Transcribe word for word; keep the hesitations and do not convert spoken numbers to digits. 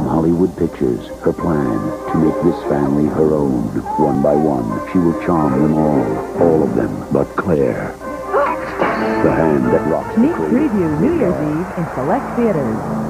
Hollywood Pictures, her plan to make this family her own. One by one, she will charm them all. All of them but Claire. The hand that rocks the Sneak cradle. preview New Year's Eve in select theaters.